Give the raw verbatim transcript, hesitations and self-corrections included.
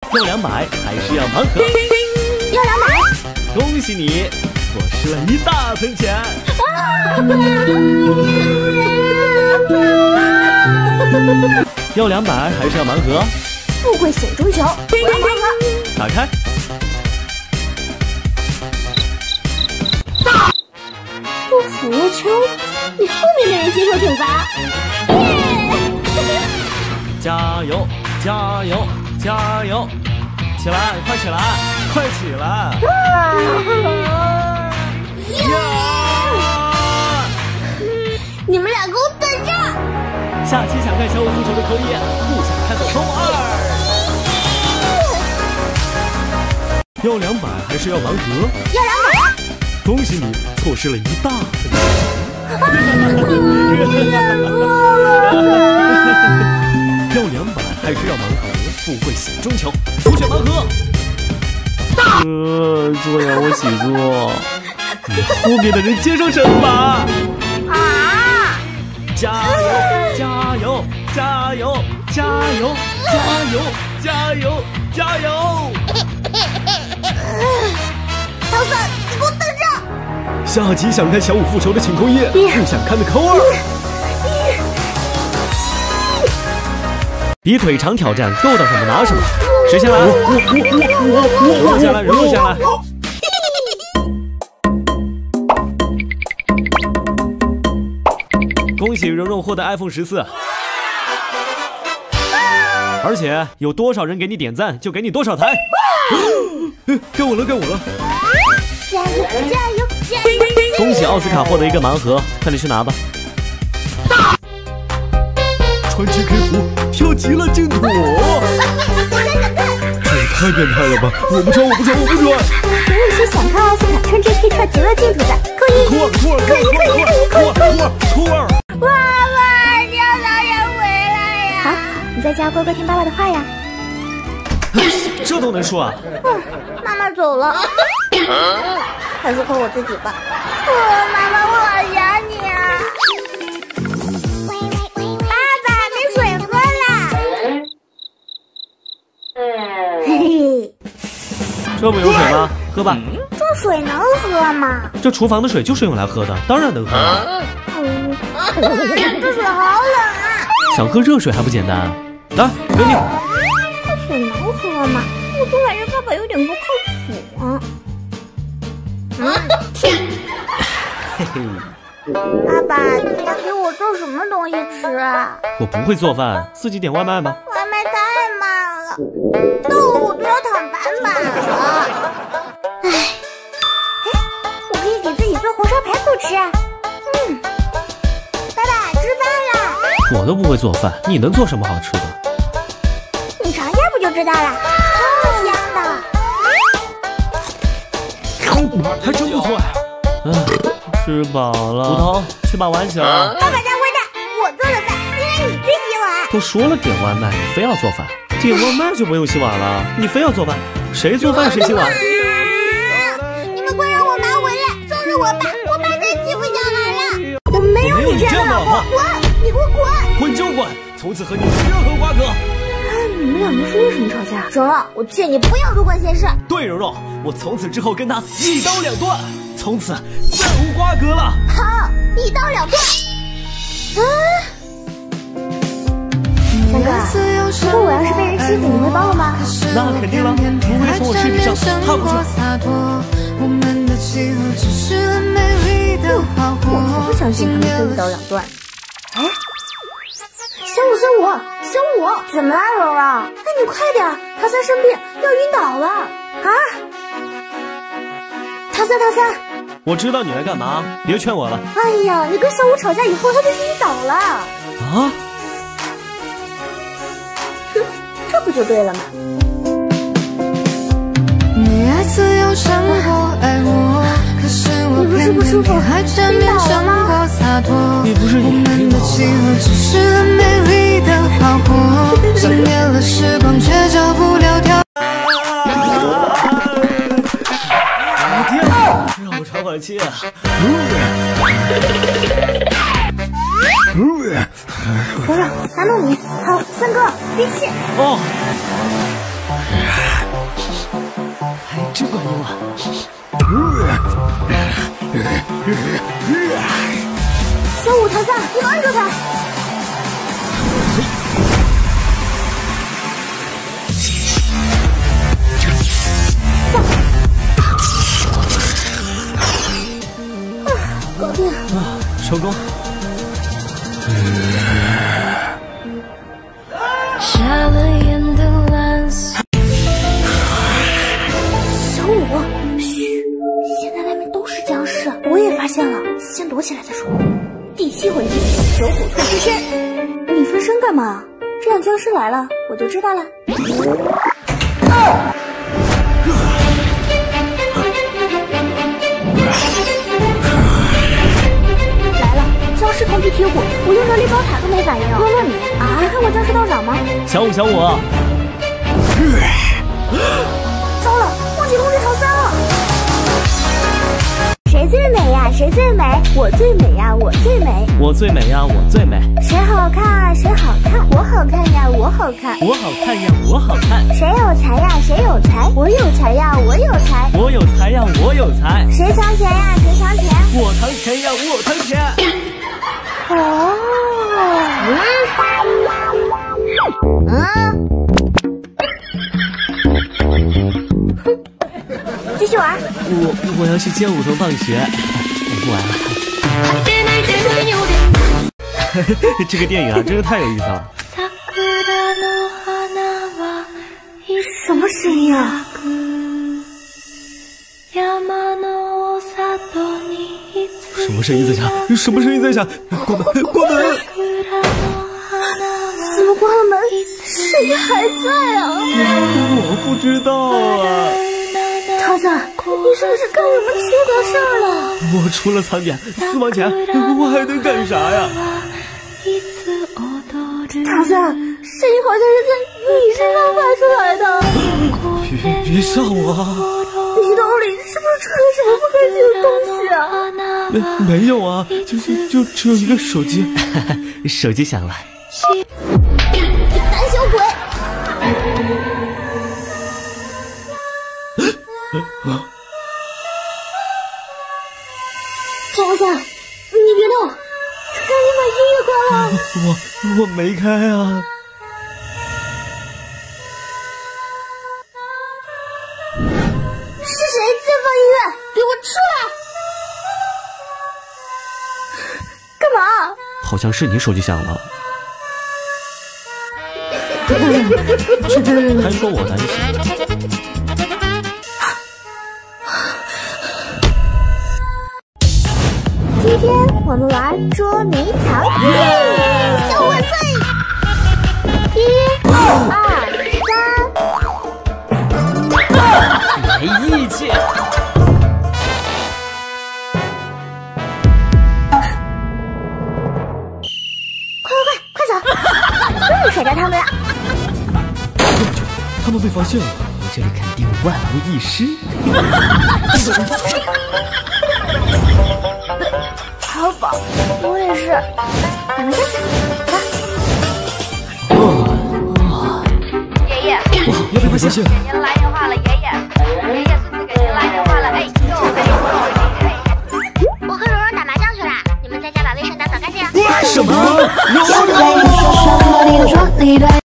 要两百还是要盲盒？ 要两百。 恭喜你，错失了一大盆钱。要两百还是要盲盒？ 富贵险中求，我要盲盒。 打开。 不服球，你后面的人接受惩罚。耶！ 加油！加油！加油！起来，快起来，快起来！ 啊！ 呀！ 你们俩给我等着！ 下期想看小五复仇的扣一，不想看的扣二。要两百还是要盲盒？ 要两百。 恭喜你，错失了一大份钱。要两百还是要盲盒？富贵险中求，首选盲盒。呃，做呀，我喜做。你后面的人接受惩罚。 啊！ 加油！加油！加油！加油！加油！加油！加油！ 唐三，你给我等着！ 下集想看小五复仇的请扣一，不想看的扣二。比腿长挑战，够到什么拿什么。谁先来？我我我我我我先来，人我先来。恭喜蓉蓉获得 iPhone 十四，而且有多少人给你点赞，就给你多少台。该我了，该我了！ 加油，加油，加油！ 恭喜奥斯卡获得一个盲盒，快点去拿吧。穿 J K 服，跳极乐净土，这也太变态了吧！我不穿，我不穿，我不穿！ 有一些想看奥斯卡穿 J K 跳极乐净土的，扣一， 扣二，扣二，扣一，扣一，扣二，扣二，扣二！ 爸爸，你要早点回来呀！好，你在家乖乖听爸爸的话呀。 这都能说啊？ 嗯，妈妈走了，还是扣我自己吧。哦，妈妈，我好想你啊！爸爸，没水喝了。嘿嘿， 这不有水吗？喝吧。 这水能喝吗？ 这厨房的水就是用来喝的，当然能喝了。 嗯，这水好冷啊！ 想喝热水还不简单？来，给你。 这水能喝吗？我总感觉爸爸有点不靠谱啊。嗯，天！ 嘿嘿。 爸爸，你要给我做什么东西吃啊？ 我不会做饭，自己点外卖吧。 外卖太慢了，到了我都要躺板板了。唉，哎，我可以给自己做红烧排骨吃。嗯，爸爸吃饭啦。 我都不会做饭，你能做什么好吃的？ 你尝一下不就知道了，超香的。 还真不错呀。嗯，吃饱了。骨头，去把碗洗了。 爸爸家回的，我做的饭，应该你去洗碗。 都说了点外卖，你非要做饭。点外卖就不用洗碗了，你非要做饭，谁做饭谁洗碗。 你们快让我妈回来，收拾我吧，我爸再欺负小孩了。我没有你这样的老婆，滚！你给我滚！ 滚就滚，从此和你没任何瓜葛。 你们两个是为什么吵架？蓉蓉，我劝你不要多管闲事。 对，蓉蓉，我从此之后跟他一刀两断，从此再无瓜葛了。 好，一刀两断。啊，三哥，如果我要是被人欺负，你会帮我吗？ 那肯定了，不会从我尸体上踏过去。 我才不相信他们会一刀两断。哎，小五，小五，小五，怎么了，蓉蓉？哎，你快点，唐三生病要晕倒了啊！唐三，唐三， 我知道你来干嘛，别劝我了。 哎呀，你跟小五吵架以后，他就晕倒了。 啊？ 哼，这不就对了吗？ 你爱自由胜过爱我，可是我偏偏偏还占面胜过洒脱。 你不是也晕倒了吗？ 只是很美丽的花火，熄灭了时光却找不了条。 天啊，让我喘会儿气啊！ 蓉蓉，拿糯米，好，三哥，闭气。 哦。 小五、唐三，你们按住他！啊，搞定！ 啊，成功！ 瞎了眼的蓝色。 小五，嘘，现在外面都是僵尸，我也发现了，先躲起来再说。第七魂技，九虎退尸身。你分身干嘛？这样僵尸来了，我就知道了。来了，僵尸头皮铁骨，我用热力宝塔都没反应。问问你啊，没看过僵尸道长吗？ 小五，小五。 糟了，忘记通知唐三了。谁最美呀？谁最美？我最美呀！我最美。 我最美呀！我最美。 谁好看？谁好看？我好看呀！我好看。 我好看呀！我好看。 谁有才呀？谁有才？我有才呀！我有才。 我有才呀！我有才。 谁藏钱呀？谁藏钱？ 我藏钱呀！我藏钱。 哦。嗯。哼。继续玩。 我我要去接梧桐放学，我不玩了。这个电影啊，真是太有意思了。 什么声音啊？ 什么声音在响？什么声音在响？关门！关门！ 怎么关了门？声音还在啊！ 我不知道啊。 桃子，你是不是干什么缺德事儿了？ 我除了藏点私房钱，我还能干啥呀？ 桃子，声音好像是在你身上发出来的。 别别吓我啊！ 你兜里是不是出了什么不干净的东西啊？ 没没有啊，就就就只有一个手机。手机响了。 你胆小鬼！唐三，你别动，赶紧把音乐关了。 我我没开啊。 是谁在放音乐？给我出来！干嘛？ 好像是你手机响了。还说我胆小。 今天我们玩捉迷藏，耶！小万岁！一、二、三， 没义气！ 快快快，快走！终于甩掉他们了。 他们被发现了，我这里肯定万无一失。 好饱，我也是。赶快下去， 走。 爷爷， 哇，要被发现！ 给您来电话了，爷爷，爷爷孙子给您来电话了，哎呦，哎呦，哎呦！ 我和蓉蓉打麻将去了，你们在家把卫生打扫干净。 什么？